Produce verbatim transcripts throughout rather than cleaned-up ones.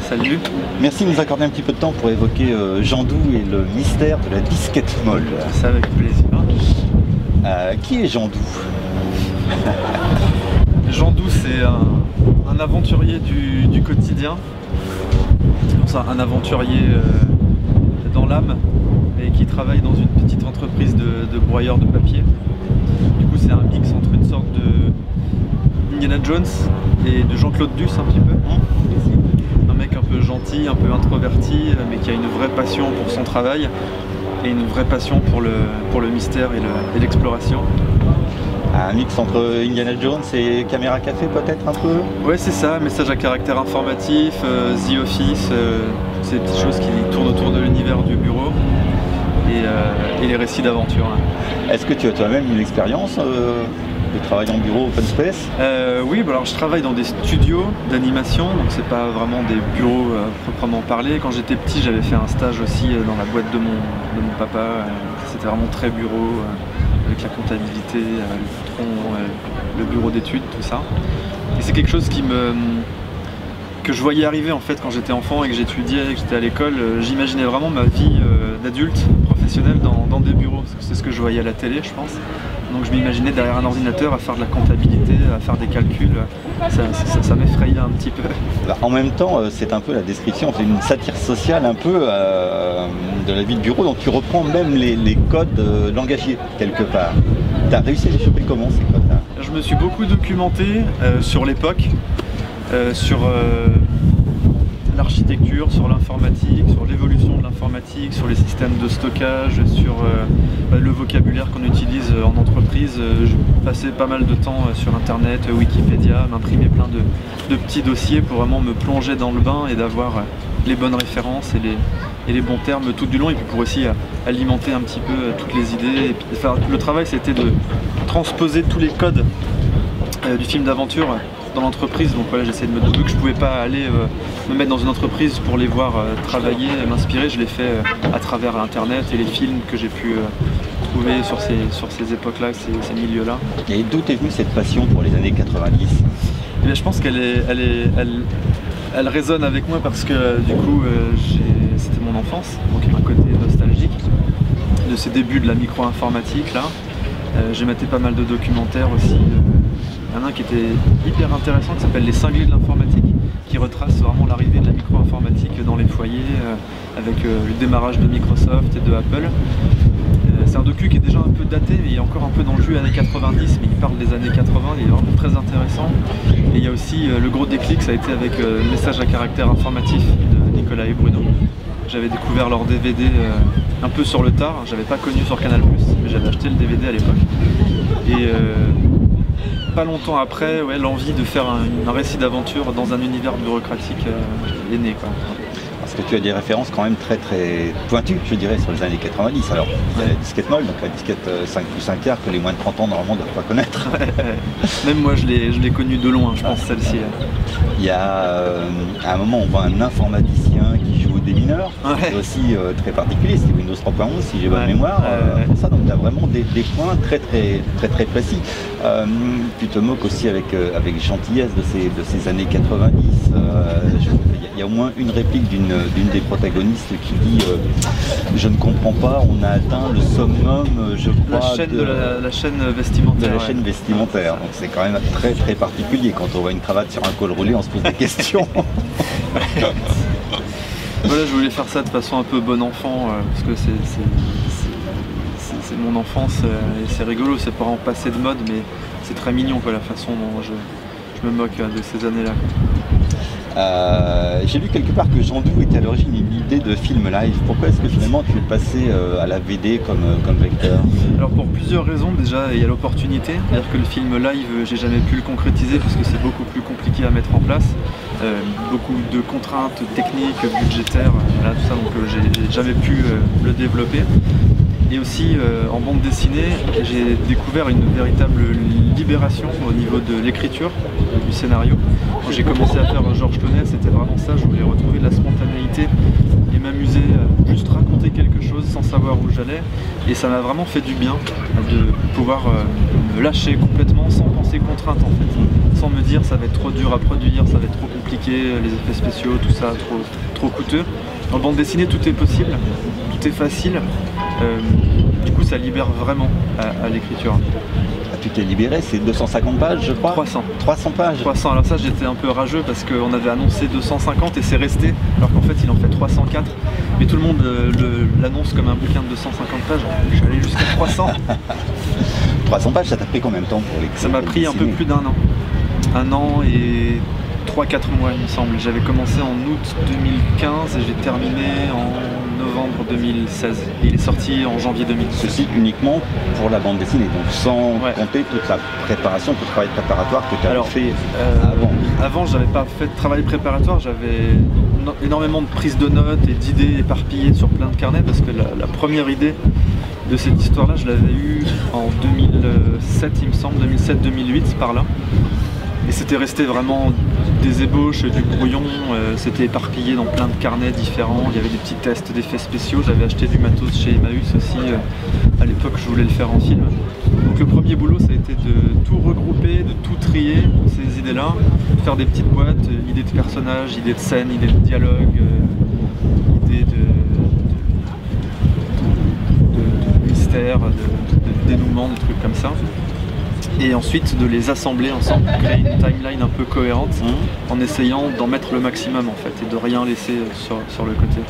Salut. Merci de nous accorder un petit peu de temps pour évoquer euh, Jean Doux et le mystère de la disquette molle. C'est avec plaisir. Euh, qui est Jean Doux? Jean Doux, c'est un, un aventurier du, du quotidien. Enfin, un aventurier euh, dans l'âme et qui travaille dans une petite entreprise de, de broyeur de papier. Du coup, c'est un mix entre une sorte de Indiana Jones et de Jean-Claude Duss un petit peu. Un mec un peu gentil, un peu introverti, mais qui a une vraie passion pour son travail et une vraie passion pour le, pour le mystère et l'exploration. Un mix entre Indiana Jones et Caméra Café peut-être un peu? Ouais, c'est ça, message à caractère informatif, euh, The Office, euh, ces petites choses qui tournent autour de l'univers du bureau et, euh, et les récits d'aventure. Hein. Est-ce que tu as toi-même une expérience euh, de travail en bureau open space? euh, Oui, bah alors je travaille dans des studios d'animation, donc c'est pas vraiment des bureaux euh, proprement parlé. Quand j'étais petit, j'avais fait un stage aussi euh, dans la boîte de mon, de mon papa, euh, c'était vraiment très bureau. Euh, avec la comptabilité, euh, le patron, euh, le bureau d'études, tout ça. Et c'est quelque chose qui me, que je voyais arriver en fait quand j'étais enfant et que j'étudiais, que j'étais à l'école. Euh, J'imaginais vraiment ma vie euh, d'adulte professionnel dans, dans des bureaux, parce que c'est ce que je voyais à la télé, je pense. Donc je m'imaginais derrière un ordinateur à faire de la comptabilité, à faire des calculs. Ça, ça, ça m'effrayait un petit peu. En même temps, c'est un peu la description, c'est une satire sociale un peu euh, de la vie de bureau, donc tu reprends même les, les codes euh, langagiers quelque part. Tu as réussi à les choper comment ces codes-là? Je me suis beaucoup documenté euh, sur l'époque, euh, sur euh, l'architecture, sur l'informatique, sur l'évolution de l'informatique, sur les systèmes de stockage, sur euh, bah, le vocabulaire qu'on utilise en entreprise. Euh, je passais pas mal de temps euh, sur internet, euh, Wikipédia, m'imprimer plein de, de petits dossiers pour vraiment me plonger dans le bain et d'avoir euh, les bonnes références et les, et les bons termes tout du long, et puis pour aussi euh, alimenter un petit peu euh, toutes les idées. Et puis, enfin, le travail, c'était de transposer tous les codes euh, du film d'aventure dans l'entreprise. Donc voilà, j'essayais de me dire que je pouvais pas aller euh, me mettre dans une entreprise pour les voir euh, travailler, m'inspirer. Je l'ai fait euh, à travers internet et les films que j'ai pu euh, trouver sur ces, sur ces époques-là, ces, ces milieux-là. Et d'où est venue cette passion pour les années quatre-vingt-dix? Eh bien, je pense qu'elle est, elle est, elle, elle résonne avec moi parce que du coup, euh, c'était mon enfance, donc il y a un côté nostalgique de ces débuts de la micro-informatique là. Euh, j'ai maté pas mal de documentaires aussi. Il y en a un qui était hyper intéressant qui s'appelle Les Cinglés de l'informatique, qui retrace vraiment l'arrivée de la micro-informatique dans les foyers euh, avec euh, le démarrage de Microsoft et de Apple. Euh, c'est un docu qui est déjà un peu daté, mais il est encore un peu dans le jus années quatre-vingt-dix, mais il parle des années quatre-vingts, il est vraiment très intéressant. Et il y a aussi euh, le gros déclic, ça a été avec euh, le message à caractère informatif de Nicolas et Bruno. J'avais découvert leur D V D euh, un peu sur le tard, j'avais pas connu sur Canal plus, mais j'avais acheté le D V D à l'époque. Et euh, pas longtemps après, ouais, l'envie de faire un, un récit d'aventure dans un univers bureaucratique euh, est né, quoi. Parce que tu as des références quand même très très pointues, je dirais, sur les années quatre-vingt-dix. Alors, il y a la disquette molle, donc la disquette cinq plus un quart que les moins de trente ans normalement ne doivent pas connaître. Ouais, ouais. Même moi je l'ai connue de loin, je pense, celle-ci. Il y a euh, à un moment on voit un informaticien qui joue au démineur, ouais. C'est aussi euh, très particulier, c'est Windows trois point onze si j'ai bonne ouais. mémoire. Euh, ouais. pour ça, donc tu as vraiment des, des points très très très très précis. Euh, tu te moques aussi avec, euh, avec gentillesse de ces, de ces années quatre-vingt-dix. Euh, il y a au moins une réplique d'une des protagonistes qui dit euh, je ne comprends pas, on a atteint le summum, je crois, la chaîne, de, de la, la chaîne vestimentaire. De la ouais. chaîne vestimentaire. Donc c'est quand même très très particulier. Quand on voit une cravate sur un col roulé, on se pose des questions. Voilà, je voulais faire ça de façon un peu bon enfant, euh, parce que c'est mon enfance euh, et c'est rigolo, c'est pas en passé de mode, mais c'est très mignon quoi, la façon dont je, je me moque euh, de ces années-là. Euh, J'ai lu quelque part que Jean Doux était à l'origine d'une idée de film live. Pourquoi est-ce que finalement tu es passé euh, à la V D comme, comme vecteur? Alors pour plusieurs raisons, déjà il y a l'opportunité, c'est-à-dire que le film live j'ai jamais pu le concrétiser parce que c'est beaucoup plus compliqué à mettre en place, euh, beaucoup de contraintes techniques, budgétaires, voilà, tout ça, donc euh, j'ai jamais pu euh, le développer. Et aussi euh, en bande dessinée, j'ai découvert une véritable libération au niveau de l'écriture, du scénario. Quand j'ai commencé à faire Georges Clooney, c'était vraiment ça, je voulais retrouver de la spontanéité et m'amuser à juste raconter quelque chose sans savoir où j'allais. Et ça m'a vraiment fait du bien de pouvoir euh, me lâcher complètement sans penser contrainte en fait. Sans me dire ça va être trop dur à produire, ça va être trop compliqué, les effets spéciaux, tout ça, trop, trop coûteux. En bande dessinée, tout est possible, tout est facile. Euh, du coup, ça libère vraiment à, à l'écriture. Ah, tu t'es libéré, c'est deux cent cinquante pages, je crois. trois cents. trois cents pages. trois cents. Alors ça, j'étais un peu rageux parce qu'on avait annoncé deux cent cinquante et c'est resté, alors qu'en fait, il en fait trois cent quatre. Mais tout le monde euh, l'annonce comme un bouquin de deux cent cinquante pages. Je suis allé jusqu'à trois cents. trois cents pages, ça t'a pris combien de temps pour l'écrire? Ça m'a pris un peu plus d'un an. Un an et trois quatre mois, il me semble. J'avais commencé en août deux mille quinze et j'ai terminé en novembre deux mille seize. Et il est sorti en janvier deux mille seize. Ceci uniquement pour la bande dessinée, donc sans ouais. compter toute la préparation, tout le travail préparatoire que tu as fait euh, avant. Avant, j'avais pas fait de travail préparatoire, j'avais énormément de prises de notes et d'idées éparpillées sur plein de carnets parce que la, la première idée de cette histoire-là, je l'avais eue en deux mille sept, il me semble, deux mille sept deux mille huit, par là. Et c'était resté vraiment des ébauches, du brouillon, euh, c'était éparpillé dans plein de carnets différents, il y avait des petits tests d'effets spéciaux, j'avais acheté du matos chez Emmaüs aussi, euh, à l'époque je voulais le faire en film. Donc le premier boulot ça a été de tout regrouper, de tout trier, ces idées-là, de faire des petites boîtes, euh, idées de personnages, idées de scènes, idées de dialogue, euh, idées de, de, de, de mystère, de, de dénouement, des trucs comme ça. Et ensuite de les assembler ensemble pour créer une timeline un peu cohérente mmh. en essayant d'en mettre le maximum en fait et de rien laisser sur, sur le côté.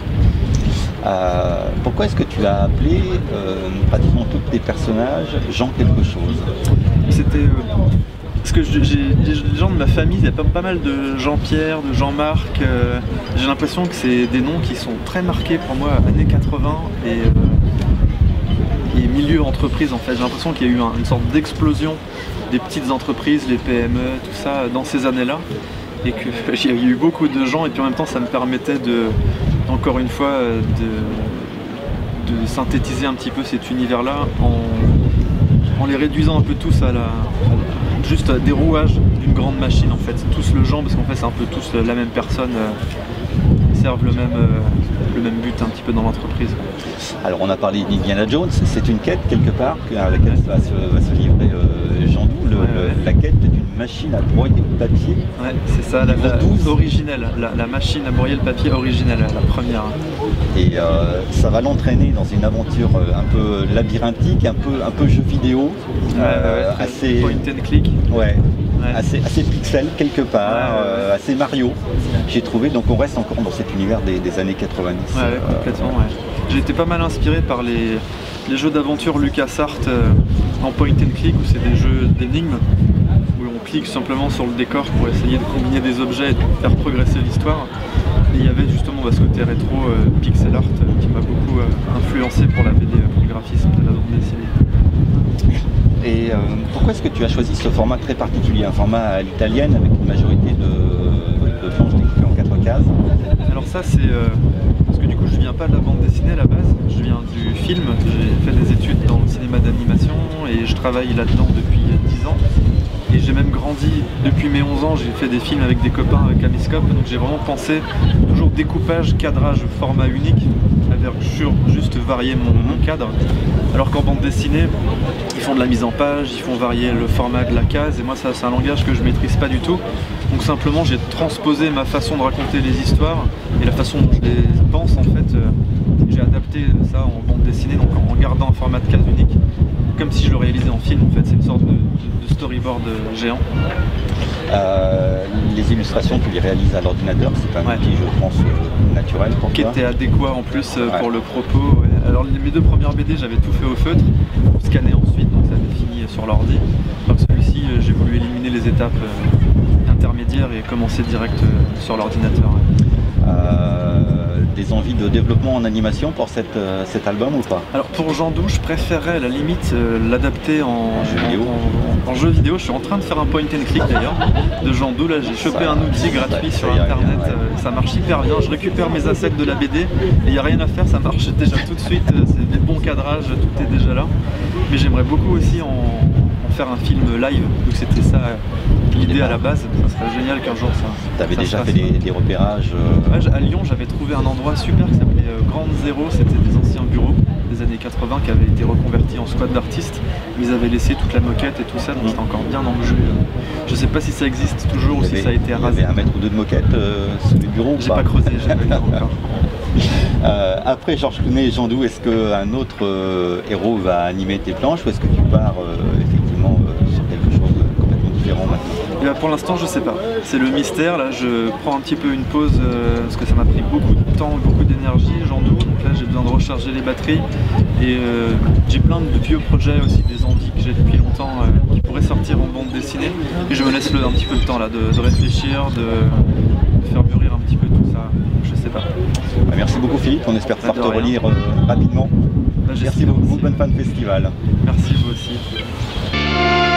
Euh, pourquoi est-ce que tu as appelé euh, pratiquement tous tes personnages Jean quelque chose? C'était euh, parce que j'ai des gens de ma famille, il y a pas, pas mal de Jean-Pierre, de Jean-Marc. Euh, j'ai l'impression que c'est des noms qui sont très marqués pour moi, années quatre-vingts et euh, et milieu entreprise en fait. J'ai l'impression qu'il y a eu un, une sorte d'explosion des petites entreprises, les P M E, tout ça dans ces années-là et qu'il y a eu beaucoup de gens et puis en même temps ça me permettait de, encore une fois, de, de synthétiser un petit peu cet univers-là en, en les réduisant un peu tous à la, à, juste à des rouages d'une grande machine en fait. Tous le genre parce qu'en fait c'est un peu tous la même personne. Servent le même, euh, le même but un petit peu dans l'entreprise. Alors on a parlé d'Indiana Jones, c'est une quête quelque part à laquelle va se, va se livrer euh, Jean Doux, le, ouais, ouais. la quête d'une machine à broyer le papier. Ouais, c'est ça, la, la, originelle, la, la machine à broyer le papier originelle, la première. Et euh, ça va l'entraîner dans une aventure un peu labyrinthique, un peu, un peu jeu vidéo, ouais, euh, ouais, assez point and click. Ouais. Ouais. Assez, assez pixel quelque part, ouais, ouais, ouais. Euh, assez Mario, j'ai trouvé, donc on reste encore dans cet univers des, des années quatre-vingt-dix. Ouais, euh, complètement, ouais. J'ai été pas mal inspiré par les, les jeux d'aventure LucasArts euh, en point and click, où c'est des jeux d'énigmes, où on clique simplement sur le décor pour essayer de combiner des objets et de faire progresser l'histoire. Et il y avait justement bah, ce côté rétro euh, pixel art euh, qui m'a beaucoup euh, influencé pour la B D, pour le graphisme de la bande dessinée. Et euh, pourquoi est-ce que tu as choisi ce format très particulier, un format à l'italienne avec une majorité de, de planches découpées en quatre cases? Alors ça c'est euh, parce que du coup je viens pas de la bande dessinée à la base, je viens du film, j'ai fait des études dans le cinéma d'animation et je travaille là-dedans depuis dix ans. Et j'ai même grandi depuis mes onze ans, j'ai fait des films avec des copains avec Amiscope, donc j'ai vraiment pensé toujours découpage, cadrage, format unique, avec juste varier mon, mon cadre. Alors qu'en bande dessinée, ils font de la mise en page, ils font varier le format de la case, et moi ça c'est un langage que je maîtrise pas du tout. Donc simplement j'ai transposé ma façon de raconter les histoires et la façon dont je les pense en fait. Euh, j'ai adapté ça en bande dessinée, donc en, en gardant un format de case unique, comme si je le réalisais en film en fait, c'est une sorte de, de storyboard géant. Euh, les illustrations, tu les réalises à l'ordinateur, c'est un ouais. outil, je pense, euh, naturel pour qui toi. était adéquat en plus euh, ouais. pour le propos. Ouais. Alors les, mes deux premières B D, j'avais tout fait au feutre, scanné ensuite, donc ça avait fini sur l'ordi. Donc celui-ci, euh, j'ai voulu éliminer les étapes euh, intermédiaires et commencer direct euh, sur l'ordinateur. Ouais. Euh, des envies de développement en animation pour cette, euh, cet album ou pas? Alors pour Jean Doux, je préférerais à la limite euh, l'adapter en, en, jeu vidéo. En, en, en jeu vidéo. Je suis en train de faire un point and click d'ailleurs de Jean Doux. Là j'ai chopé ça, un outil gratuit sur internet, rien, ouais. euh, ça marche hyper bien. Je récupère mes assets de la B D et il n'y a rien à faire, ça marche déjà tout de suite, c'est des bons cadrages, tout est déjà là. Mais j'aimerais beaucoup aussi en, en faire un film live, donc c'était ça l'idée à la base. Ça serait génial qu'un jour ça. Tu avais ça déjà se fait fasse. des, des repérages euh... Ouais, à Lyon, j'avais trouvé un endroit super qui s'appelait euh, Grande Zéro. C'était des anciens bureaux des années quatre-vingts qui avaient été reconvertis en squat d'artistes. Ils avaient laissé toute la moquette et tout ça, donc mmh. c'était encore bien dans le jeu. Je sais pas si ça existe toujours ou si ça a été rasé. Il y avait un mètre ou deux de moquette euh, sous les bureaux. J'ai pas, pas creusé, j'ai pas eu le temps encore. Euh, après Georges Clooney et Jean Doux, est-ce qu'un autre euh, héros va animer tes planches ou est-ce que tu pars euh, effectivement euh, sur quelque chose de complètement différent maintenant? Et bah pour l'instant je sais pas, c'est le mystère. Là je prends un petit peu une pause euh, parce que ça m'a pris beaucoup de temps, beaucoup d'énergie, Jean Doux, donc là j'ai besoin de recharger les batteries et euh, j'ai plein de vieux projets aussi, des envies que j'ai depuis longtemps euh, qui pourraient sortir en bande dessinée et je me laisse le, un petit peu de temps là de, de réfléchir, de, de faire mûrir un petit peu tout ça, je sais pas. Merci beaucoup Philippe, on espère pouvoir te relire euh, rapidement. Bah, merci beaucoup, bonne fin de festival. Merci vous aussi.